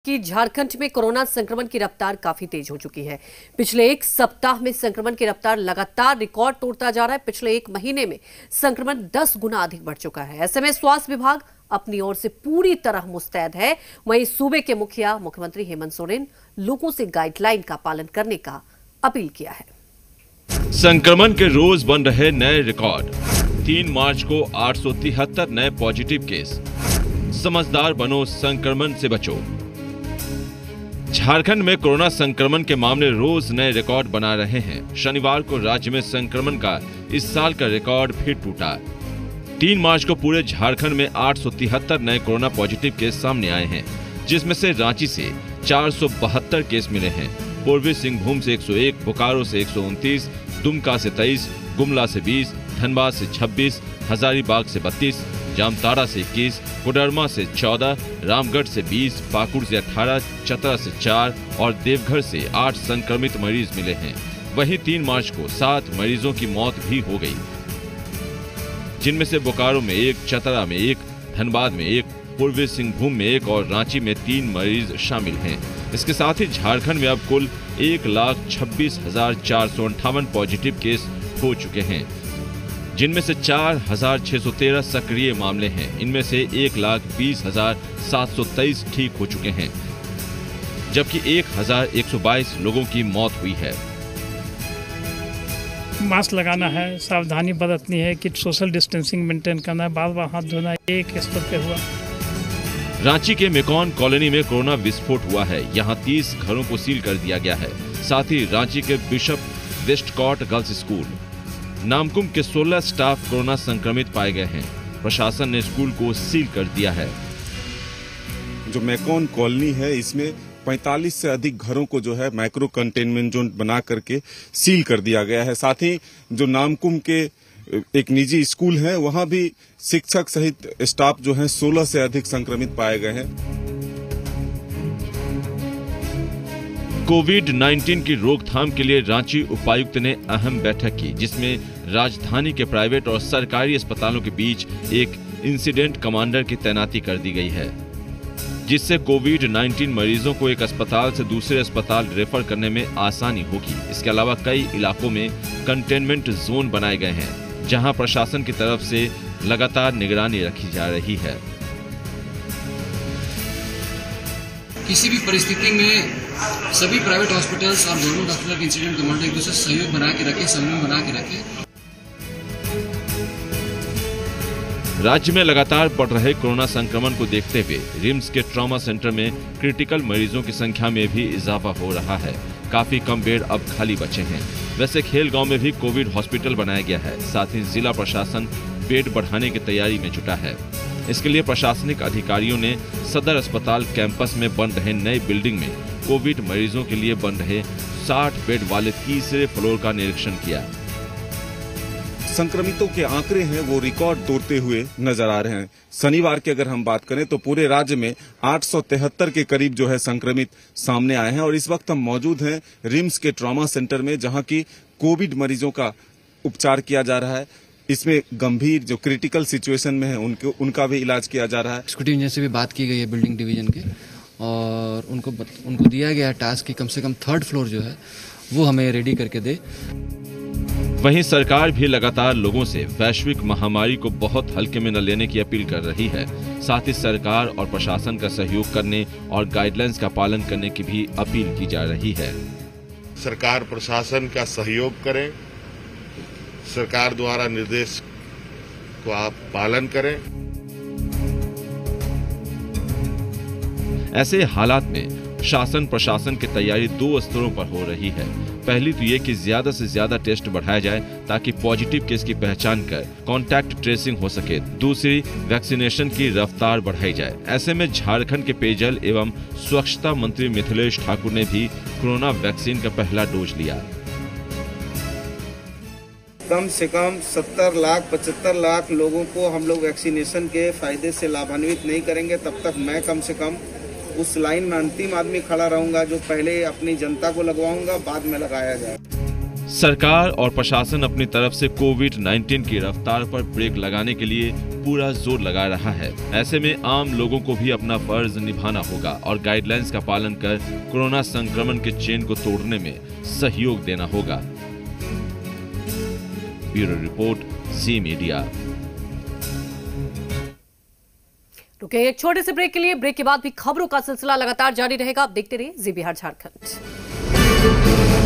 कि झारखंड में कोरोना संक्रमण की रफ्तार काफी तेज हो चुकी है। पिछले एक सप्ताह में संक्रमण की रफ्तार लगातार रिकॉर्ड तोड़ता जा रहा है। पिछले एक महीने में संक्रमण 10 गुना अधिक बढ़ चुका है। ऐसे में स्वास्थ्य विभाग अपनी ओर से पूरी तरह मुस्तैद है। वहीं सूबे के मुखिया मुख्यमंत्री हेमंत सोरेन लोगों से गाइडलाइन का पालन करने का अपील किया है। संक्रमण के रोज बन रहे नए रिकॉर्ड। 3 मार्च को 873 नए पॉजिटिव केस। समझदार बनो, संक्रमण से बचो। झारखंड में कोरोना संक्रमण के मामले रोज नए रिकॉर्ड बना रहे हैं। शनिवार को राज्य में संक्रमण का इस साल का रिकॉर्ड फिर टूटा। 3 मार्च को पूरे झारखंड में 873 नए कोरोना पॉजिटिव केस सामने आए हैं, जिसमें से रांची से 472 केस मिले हैं, पूर्वी सिंहभूम से 101, बोकारो से 129, दुमका से 23, गुमला से 20, धनबाद से 26, हजारीबाग से 32, जामताड़ा से 21, कोडरमा से 14, रामगढ़ से 20, पाकुड़ से 18, चतरा से 4 और देवघर से 8 संक्रमित मरीज मिले हैं। वहीं 3 मार्च को 7 मरीजों की मौत भी हो गई, जिनमें से बोकारो में 1, चतरा में 1, धनबाद में 1, पूर्वी सिंहभूम में 1 और रांची में 3 मरीज शामिल हैं। इसके साथ ही झारखंड में अब कुल 1,26,458 पॉजिटिव केस हो चुके हैं, जिनमें से 4,613 सक्रिय मामले हैं। इनमें से 1,20,723 ठीक हो चुके हैं, जबकि 1,122 लोगों की मौत हुई है। मास्क लगाना है, सावधानी बरतनी है कि सोशल डिस्टेंसिंग मेंटेन करना है, बार-बार हाथ धोना है। एक स्तर पे हुआ। रांची के मेकॉन कॉलोनी में कोरोना विस्फोट हुआ है। यहां 30 घरों को सील कर दिया गया है। साथ ही रांची के bishop Westcott girls school Namkum के 16 स्टाफ कोरोना संक्रमित पाए गए हैं। प्रशासन ने स्कूल को सील कर दिया है। जो मेकॉन कॉलोनी है, इसमें 45 से अधिक घरों को जो है माइक्रो कंटेनमेंट जोन बना करके सील कर दिया गया है। साथ ही जो नामकुम के एक निजी स्कूल है, वहां भी शिक्षक सहित स्टाफ जो है 16 से अधिक संक्रमित पाए गए हैं। कोविड-19 की रोकथाम के लिए रांची उपायुक्त ने अहम बैठक की, जिसमें राजधानी के प्राइवेट और सरकारी अस्पतालों के बीच एक इंसिडेंट कमांडर की तैनाती कर दी गई है, जिससे कोविड-19 मरीजों को एक अस्पताल से दूसरे अस्पताल रेफर करने में आसानी होगी। इसके अलावा कई इलाकों में कंटेनमेंट जोन बनाए गए हैं, जहां प्रशासन की तरफ से लगातार निगरानी रखी जा रही है। किसी भी परिस्थिति में सभी प्राइवेट हॉस्पिटल्स और गवर्नमेंट हॉस्पिटल के इंसिडेंट कमांडर एक दूसरे सहयोग बना के रखे, समन्वय बना के रखे। राज्य में लगातार बढ़ रहे कोरोना संक्रमण को देखते हुए रिम्स के ट्रॉमा सेंटर में क्रिटिकल मरीजों की संख्या में भी इजाफा हो रहा है। काफी कम बेड अब खाली बचे हैं। वैसे खेलगांव में भी कोविड हॉस्पिटल बनाया गया है। साथ ही जिला प्रशासन बेड बढ़ाने की तैयारी में जुटा है। इसके लिए प्रशासनिक अधिकारियों ने सदर अस्पताल कैंपस में बन रहे नए बिल्डिंग में कोविड मरीजों के लिए बन रहे 60 बेड वाले तीसरे फ्लोर का निरीक्षण किया। संक्रमितों के आंकड़े हैं वो रिकॉर्ड तोड़ते हुए नजर आ रहे हैं। शनिवार की अगर हम बात करें तो पूरे राज्य में 873 के करीब जो है संक्रमित सामने आए हैं और इस वक्त हम मौजूद हैं रिम्स के ट्रॉमा सेंटर में, जहां की कोविड मरीजों का उपचार किया जा रहा है। इसमें गंभीर जो क्रिटिकल सिचुएशन में है उनका भी इलाज किया जा रहा है। एग्जीक्यूटिव इंजीनियर से भी बात की गई है बिल्डिंग डिवीजन के, और उनको दिया गया है टास्क कि कम से कम 3rd फ्लोर जो है वो हमें रेडी करके दे। वहीं सरकार भी लगातार लोगों से वैश्विक महामारी को बहुत हल्के में न लेने की अपील कर रही है। साथ ही सरकार और प्रशासन का सहयोग करने और गाइडलाइंस का पालन करने की भी अपील की जा रही है। सरकार प्रशासन का सहयोग करें, सरकार द्वारा निर्देश को आप पालन करें। ऐसे हालात में शासन प्रशासन की तैयारी 2 स्तरों पर हो रही है। पहली तो ये कि ज्यादा से ज्यादा टेस्ट बढ़ाया जाए ताकि पॉजिटिव केस की पहचान कर कॉन्टैक्ट ट्रेसिंग हो सके। दूसरी, वैक्सीनेशन की रफ्तार बढ़ाई जाए। ऐसे में झारखंड के पेयजल एवं स्वच्छता मंत्री मिथिलेश ठाकुर ने भी कोरोना वैक्सीन का पहला डोज लिया। कम से कम 70 लाख 75 लाख लोगों को हम लोग वैक्सीनेशन के फायदे से लाभान्वित नहीं करेंगे, तब तक मैं कम से कम उस लाइन में अंतिम आदमी खड़ा रहूंगा जो पहले अपनी जनता को लगवाऊंगा, बाद में लगाया जाए। सरकार और प्रशासन अपनी तरफ से कोविड-19 की रफ्तार पर ब्रेक लगाने के लिए पूरा जोर लगा रहा है। ऐसे में आम लोगों को भी अपना फर्ज निभाना होगा और गाइडलाइंस का पालन कर कोरोना संक्रमण के चेन को तोड़ने में सहयोग देना होगा। Bureau report, Zee media. रुके एक छोटे से ब्रेक के लिए। ब्रेक के बाद भी खबरों का सिलसिला लगातार जारी रहेगा। आप देखते रहिए ज़ी बिहार झारखंड।